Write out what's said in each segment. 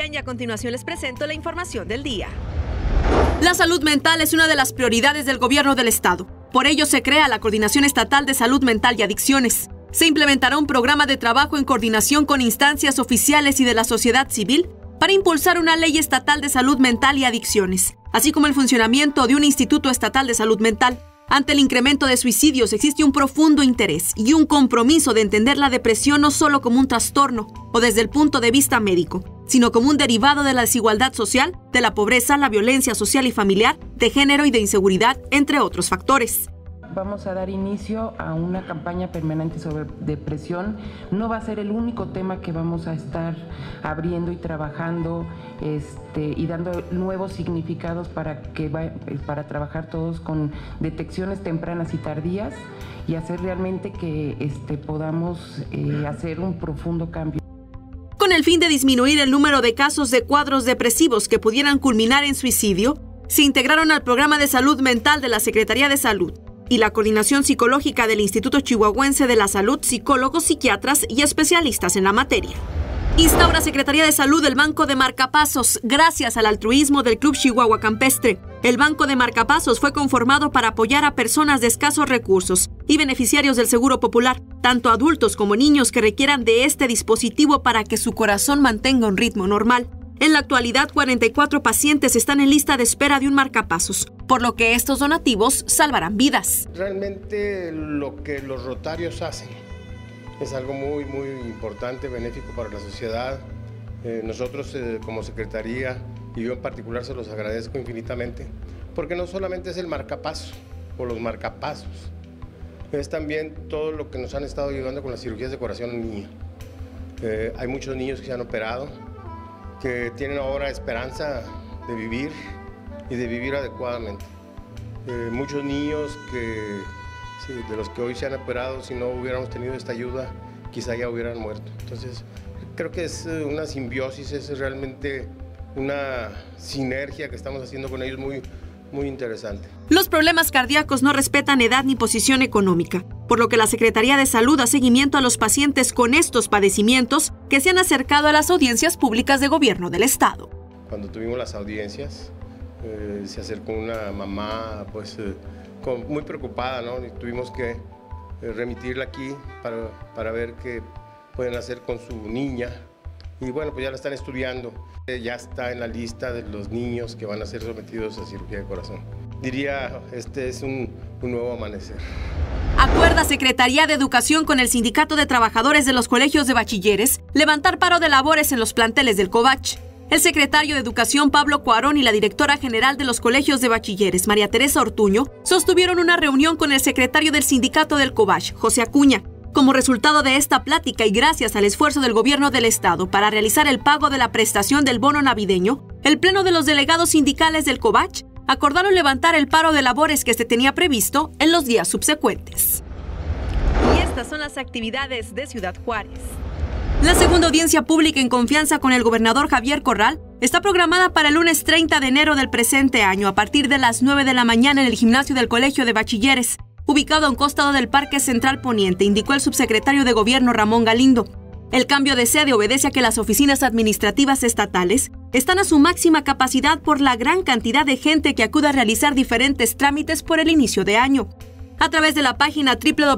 Sebastián y a continuación les presento la información del día. La salud mental es una de las prioridades del gobierno del estado. Por ello se crea la Coordinación Estatal de Salud Mental y Adicciones. Se implementará un programa de trabajo en coordinación con instancias oficiales y de la sociedad civil para impulsar una ley estatal de salud mental y adicciones, así como el funcionamiento de un Instituto Estatal de Salud Mental. Ante el incremento de suicidios existe un profundo interés y un compromiso de entender la depresión no solo como un trastorno o desde el punto de vista médico, sino como un derivado de la desigualdad social, de la pobreza, la violencia social y familiar, de género y de inseguridad, entre otros factores. Vamos a dar inicio a una campaña permanente sobre depresión. No va a ser el único tema que vamos a estar abriendo y trabajando y dando nuevos significados para trabajar todos con detecciones tempranas y tardías y hacer realmente que podamos hacer un profundo cambio. Con el fin de disminuir el número de casos de cuadros depresivos que pudieran culminar en suicidio, se integraron al programa de salud mental de la Secretaría de Salud y la coordinación psicológica del Instituto Chihuahuense de la Salud, psicólogos, psiquiatras y especialistas en la materia. Instaura Secretaría de Salud el Banco de Marcapasos, gracias al altruismo del Club Chihuahua Campestre. El Banco de Marcapasos fue conformado para apoyar a personas de escasos recursos y beneficiarios del Seguro Popular, tanto adultos como niños que requieran de este dispositivo para que su corazón mantenga un ritmo normal. En la actualidad, 44 pacientes están en lista de espera de un marcapasos, por lo que estos donativos salvarán vidas. Realmente lo que los rotarios hacen es algo muy importante, benéfico para la sociedad. Nosotros como Secretaría, y yo en particular se los agradezco infinitamente, porque no solamente es el marcapaso o los marcapasos, es también todo lo que nos han estado ayudando con las cirugías de corazón en niños. Hay muchos niños que se han operado, que tienen ahora esperanza de vivir y de vivir adecuadamente. Muchos niños de los que hoy se han operado, si no hubiéramos tenido esta ayuda, quizá ya hubieran muerto. Entonces, creo que es una simbiosis, es realmente una sinergia que estamos haciendo con ellos muy interesante. Los problemas cardíacos no respetan edad ni posición económica, por lo que la Secretaría de Salud da seguimiento a los pacientes con estos padecimientos que se han acercado a las audiencias públicas de gobierno del estado. Cuando tuvimos las audiencias, se acercó una mamá muy preocupada, ¿no? Y tuvimos que remitirla aquí para ver qué pueden hacer con su niña. Y bueno, pues ya la están estudiando. Ya está en la lista de los niños que van a ser sometidos a cirugía de corazón. Diría, este es un nuevo amanecer. Acuerda Secretaría de Educación con el Sindicato de Trabajadores de los Colegios de Bachilleres levantar paro de labores en los planteles del COBACH. El secretario de Educación, Pablo Cuarón, y la directora general de los Colegios de Bachilleres, María Teresa Ortuño, sostuvieron una reunión con el secretario del sindicato del COBACH, José Acuña. Como resultado de esta plática y gracias al esfuerzo del gobierno del estado para realizar el pago de la prestación del bono navideño, el pleno de los delegados sindicales del COBACH acordaron levantar el paro de labores que se tenía previsto en los días subsecuentes. Y estas son las actividades de Ciudad Juárez. La segunda audiencia pública en confianza con el gobernador Javier Corral está programada para el lunes 30 de enero del presente año a partir de las 9 de la mañana en el gimnasio del Colegio de Bachilleres, ubicado a un costado del Parque Central Poniente, indicó el subsecretario de Gobierno Ramón Galindo. El cambio de sede obedece a que las oficinas administrativas estatales están a su máxima capacidad por la gran cantidad de gente que acude a realizar diferentes trámites por el inicio de año. A través de la página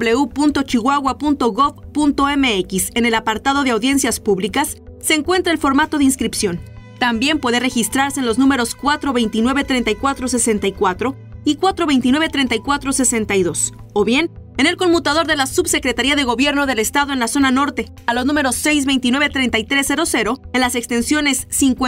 www.chihuahua.gov.mx, en el apartado de audiencias públicas, se encuentra el formato de inscripción. También puede registrarse en los números 429-3464 y 429-3462, o bien en el conmutador de la Subsecretaría de Gobierno del Estado en la zona norte, a los números 629-3300, en las extensiones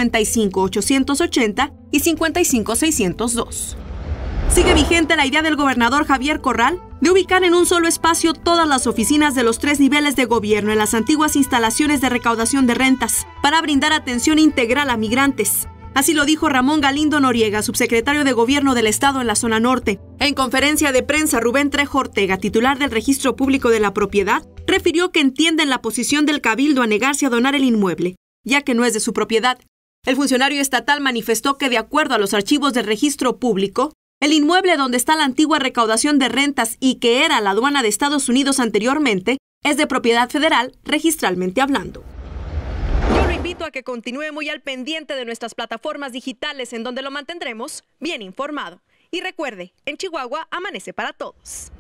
55880 y 55602. Sigue vigente la idea del gobernador Javier Corral de ubicar en un solo espacio todas las oficinas de los 3 niveles de gobierno en las antiguas instalaciones de recaudación de rentas, para brindar atención integral a migrantes. Así lo dijo Ramón Galindo Noriega, subsecretario de Gobierno del Estado en la zona norte. En conferencia de prensa, Rubén Trejo Ortega, titular del Registro Público de la Propiedad, refirió que entienden la posición del Cabildo a negarse a donar el inmueble, ya que no es de su propiedad. El funcionario estatal manifestó que, de acuerdo a los archivos del Registro Público, el inmueble donde está la antigua recaudación de rentas y que era la aduana de Estados Unidos anteriormente, es de propiedad federal, registralmente hablando. Yo lo invito a que continúe muy al pendiente de nuestras plataformas digitales en donde lo mantendremos bien informado. Y recuerde, en Chihuahua amanece para todos.